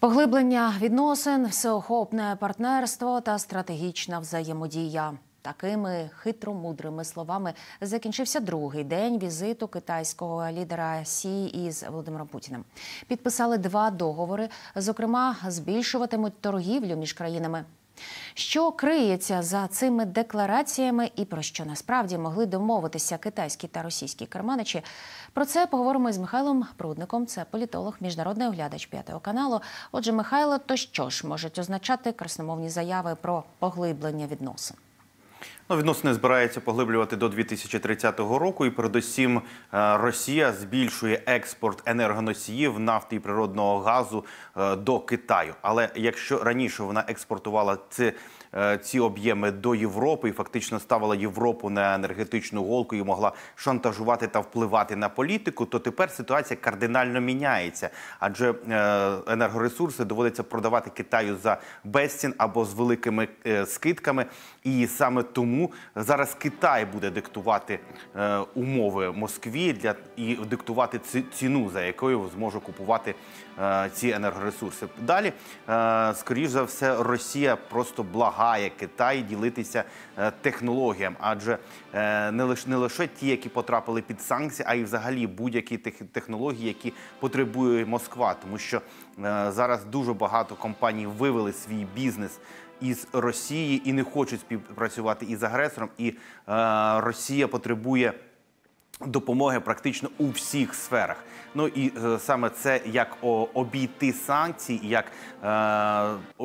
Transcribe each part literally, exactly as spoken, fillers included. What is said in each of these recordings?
Поглиблення відносин, всеохопне партнерство та стратегічна взаємодія. Такими хитромудрими словами закінчився другий день візиту китайського лідера Сі із Володимиром Путіним. Підписали два договори, зокрема, збільшуватимуть торгівлю між країнами. Що криється за цими деклараціями і про що насправді могли домовитися китайські та російські керманичі? Про це поговоримо із Михайлом Прудником. Це політолог, міжнародний оглядач П'ятого каналу. Отже, Михайло, то що ж можуть означати красномовні заяви про поглиблення відносин? Ну, відносини збираються поглиблювати до дві тисячі тридцятого року, і передусім Росія збільшує експорт енергоносіїв, нафти і природного газу до Китаю. Але якщо раніше вона експортувала ці, ці об'єми до Європи і фактично ставила Європу на енергетичну голку і могла шантажувати та впливати на політику, то тепер ситуація кардинально міняється. Адже енергоресурси доводиться продавати Китаю за безцін або з великими скидками. І саме тому зараз Китай буде диктувати е, умови Москві для, і диктувати ціну, за якою зможе купувати е, ці енергоресурси. Далі, е, скоріш за все, Росія просто благає Китай ділитися е, технологіями, адже е, не, лише, не лише ті, які потрапили під санкції, а й взагалі будь-які тех, технології, які потребує Москва. Тому що е, зараз дуже багато компаній вивели свій бізнес із Росії і не хочуть співпрацювати із агресором, і е, Росія потребує допомоги практично у всіх сферах. Ну і е, саме це, як о, обійти санкції, як е, о,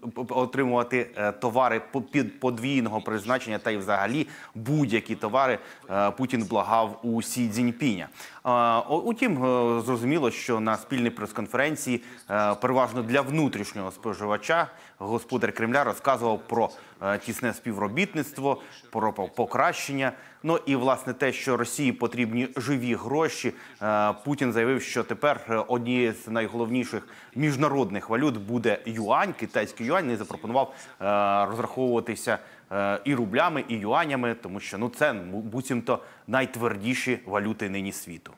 отримувати е, товари під подвійного призначення та й взагалі будь-які товари е, Путін благав у Сі Цзіньпіня. Е, утім, е, зрозуміло, що на спільній прес-конференції е, переважно для внутрішнього споживача господар Кремля розказував про е, тісне співробітництво, про покращення. Ну і, власне, те, що Росії потрібні живі гроші, е, Путін заявив, що тепер однією з найголовніших міжнародних валют буде юань, китайський юань, і запропонував е, розраховуватися е, і рублями, і юанями, тому що ну, це буцімто найтвердіші валюти нині світу.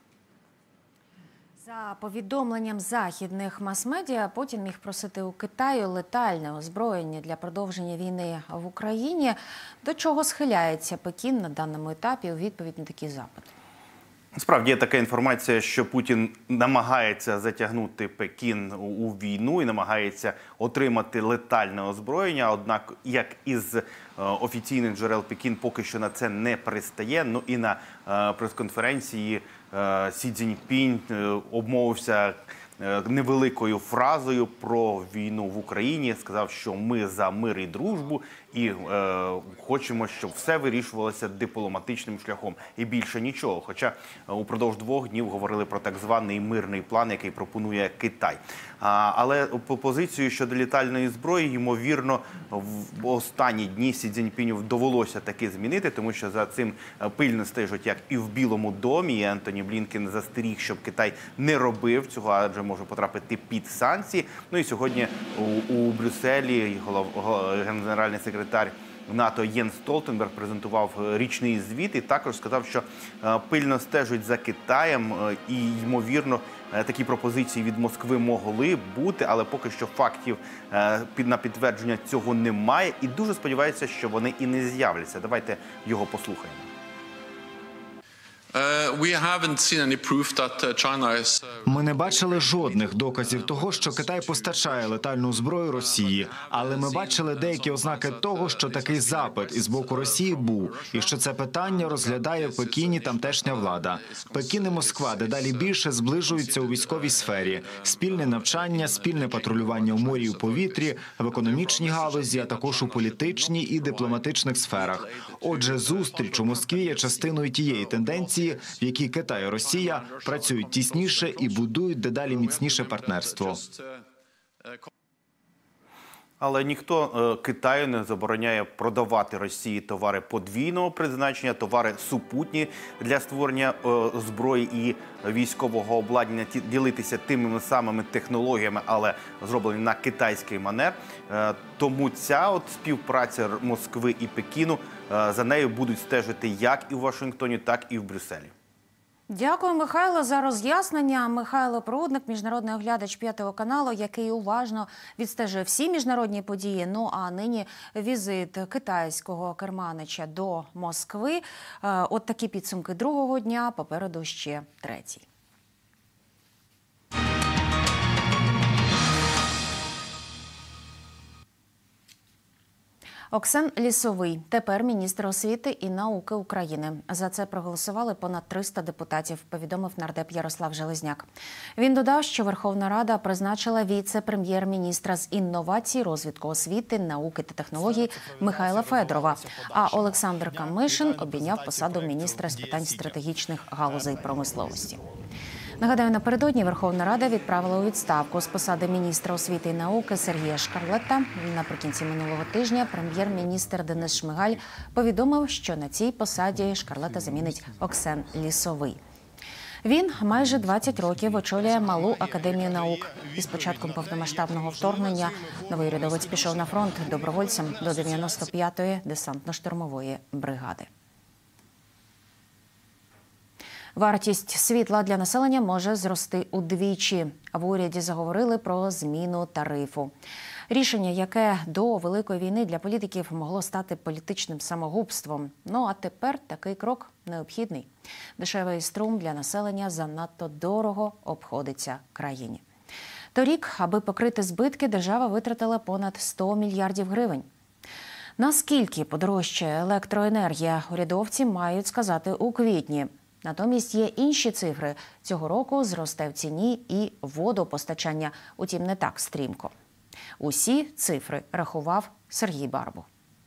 За повідомленням західних мас-медіа, Путін міг просити у Китаю летальне озброєння для продовження війни в Україні. До чого схиляється Пекін на даному етапі у відповідь на такий запит? Справді є така інформація, що Путін намагається затягнути Пекін у війну і намагається отримати летальне озброєння. Однак, як із офіційних джерел, Пекін поки що на це не пристає. Ну і на прес-конференції Сі Цзіньпінь обмовився невеликою фразою про війну в Україні, сказав, що ми за мир і дружбу і е, хочемо, щоб все вирішувалося дипломатичним шляхом і більше нічого. Хоча упродовж двох днів говорили про так званий мирний план, який пропонує Китай. А, але позицію щодо літальної зброї, ймовірно, в останні дні Сі Цзіньпіню довелося таки змінити, тому що за цим пильно стежать як і в Білому домі, і Ентоні Блінкен застеріг, щоб Китай не робив цього, адже може потрапити під санкції. Ну і сьогодні у, у Брюсселі голов, генеральний секретар НАТО Єнс Столтенберг презентував річний звіт і також сказав, що пильно стежать за Китаєм і, ймовірно, такі пропозиції від Москви могли бути, але поки що фактів на підтвердження цього немає і дуже сподіваюся, що вони і не з'являться. Давайте його послухаємо. Ми не бачили жодних доказів того, що Китай постачає летальну зброю Росії, але ми бачили деякі ознаки того, що такий запит із боку Росії був, і що це питання розглядає в Пекіні тамтешня влада. Пекін і Москва дедалі більше зближуються у військовій сфері. Спільне навчання, спільне патрулювання у морі і у повітрі, в економічній галузі, а також у політичній і дипломатичних сферах. Отже, зустріч у Москві є частиною тієї тенденції, в якій Китай і Росія працюють тісніше і будують дедалі міцніше партнерство. Але ніхто Китаю не забороняє продавати Росії товари подвійного призначення, товари супутні для створення зброї і військового обладнання, ділитися тими самими технологіями, але зроблені на китайський манер. Тому ця от співпраця Москви і Пекіну, за нею будуть стежити як і в Вашингтоні, так і в Брюсселі. Дякую, Михайло, за роз'яснення. Михайло Прудник, міжнародний оглядач п'ятого каналу, який уважно відстежує всі міжнародні події. Ну а нині візит китайського керманича до Москви. От такі підсумки другого дня, попереду ще третій. Оксен Лісовий – тепер міністр освіти і науки України. За це проголосували понад триста депутатів, повідомив нардеп Ярослав Железняк. Він додав, що Верховна Рада призначила віце-прем'єр-міністра з інновацій, розвитку освіти, науки та технологій Михайла Федорова, а Олександр Камишин обійняв посаду міністра з питань стратегічних галузей промисловості. Нагадаю, напередодні Верховна Рада відправила у відставку з посади міністра освіти і науки Сергія Шкарлета. Наприкінці минулого тижня прем'єр-міністр Денис Шмигаль повідомив, що на цій посаді Шкарлета замінить Оксен Лісовий. Він майже двадцять років очолює Малу академію наук. Із початком повномасштабного вторгнення новий урядовець пішов на фронт добровольцем до дев'яносто п'ятої десантно-штурмової бригади. Вартість світла для населення може зрости удвічі. В уряді заговорили про зміну тарифу. Рішення, яке до Великої війни для політиків могло стати політичним самогубством. Ну а тепер такий крок необхідний. Дешевий струм для населення занадто дорого обходиться країні. Торік, аби покрити збитки, держава витратила понад сто мільярдів гривень. Наскільки подорожчає електроенергія, урядовці мають сказати у квітні. Натомість є інші цифри. Цього року зросте в ціні і водопостачання, утім не так стрімко. Усі цифри рахував Сергій Барбу.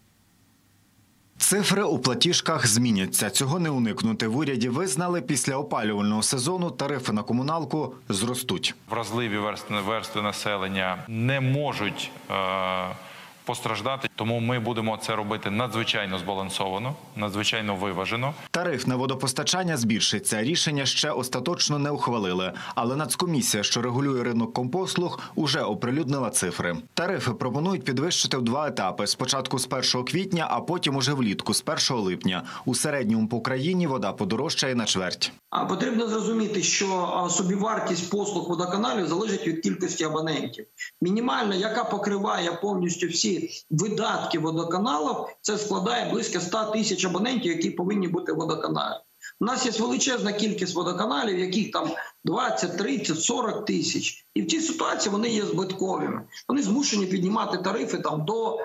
Цифри у платіжках зміняться. Цього не уникнути. В уряді визнали, після опалювального сезону тарифи на комуналку зростуть. Вразливі верстви, верстви населення не можуть е постраждати, тому ми будемо це робити надзвичайно збалансовано, надзвичайно виважено. Тариф на водопостачання збільшиться. Рішення ще остаточно не ухвалили. Але Нацкомісія, що регулює ринок компослуг, уже оприлюднила цифри. Тарифи пропонують підвищити в два етапи. Спочатку з першого квітня, а потім уже влітку з першого липня. У середньому по країні вода подорожчає на чверть. Потрібно зрозуміти, що собівартість послуг водоканалів залежить від кількості абонентів. Мінімальна, яка покриває повністю всі видатки водоканалів, це складає близько ста тисяч абонентів, які повинні бути в водоканалі. У нас є величезна кількість водоканалів, яких там двадцять, тридцять, сорок тисяч. І в цій ситуації вони є збитковими. Вони змушені піднімати тарифи там до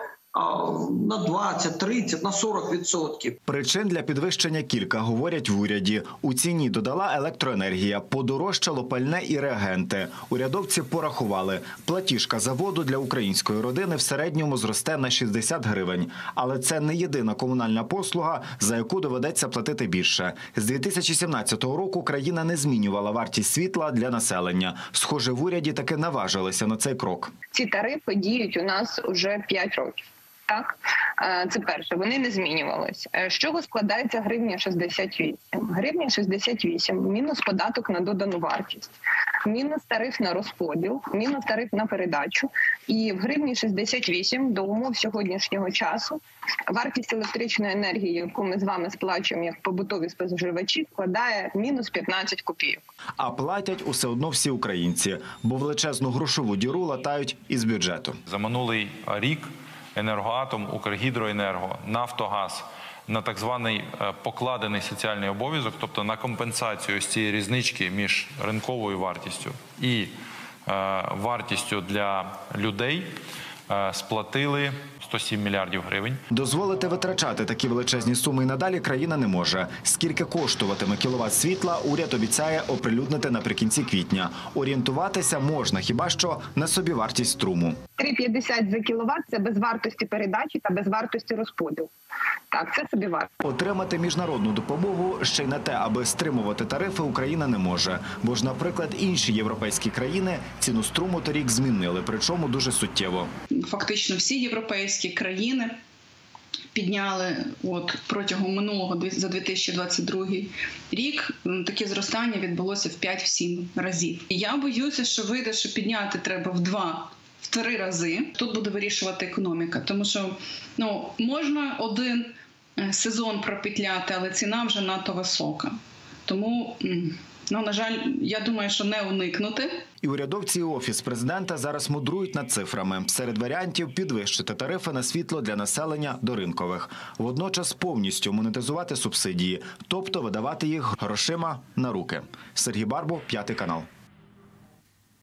на двадцять, тридцять, на сорок відсотків. Причин для підвищення кілька, говорять в уряді. У ціні додала електроенергія, подорожчало пальне і реагенти. Урядовці порахували. Платіжка за воду для української родини в середньому зросте на шістдесят гривень. Але це не єдина комунальна послуга, за яку доведеться платити більше. З дві тисячі сімнадцятого року країна не змінювала вартість світла для населення. Схоже, в уряді таки наважилися на цей крок. Ці тарифи діють у нас уже п'ять років. Так, це перше. Вони не змінювались. З чого складається гривня шістдесят вісім? Гривня шістдесят вісім мінус податок на додану вартість, мінус тариф на розподіл, мінус тариф на передачу. І в гривні шістдесят вісім до умов сьогоднішнього часу вартість електричної енергії, яку ми з вами сплачуємо як побутові споживачі, складає мінус п'ятнадцять копійок. А платять усе одно всі українці, бо величезну грошову діру латають із бюджету. За минулий рік Енергоатом, Укргідроенерго, Нафтогаз на так званий покладений соціальний обов'язок, тобто на компенсацію з цієї різнички між ринковою вартістю і е, вартістю для людей, е, сплатили сто сім мільярдів гривень. Дозволити витрачати такі величезні суми і надалі країна не може. Скільки коштуватиме кіловат світла, уряд обіцяє оприлюднити наприкінці квітня. Орієнтуватися можна хіба що на собівартість струму. три п'ятдесят за кіловат – це без вартості передачі та без вартості розподілу. Так, це собівартість. Отримати міжнародну допомогу ще й на те, аби стримувати тарифи, Україна не може. Бо ж, наприклад, інші європейські країни ціну струму торік змінили, причому дуже суттєво. Фактично всі європейські країни підняли от протягом минулого, за дві тисячі двадцять другий рік, таке зростання відбулося в п'ять-сім разів. І я боюся, що вийде, що підняти треба в два, в три рази. Тут буде вирішувати економіка, тому що ну, можна один сезон пропетляти, але ціна вже надто висока. Тому, ну, на жаль, я думаю, що не уникнути. І урядовці, і Офіс президента зараз мудрують над цифрами. Серед варіантів – підвищити тарифи на світло для населення до ринкових. Водночас повністю монетизувати субсидії, тобто видавати їх грошима на руки. Сергій Барбу, П'ятий канал.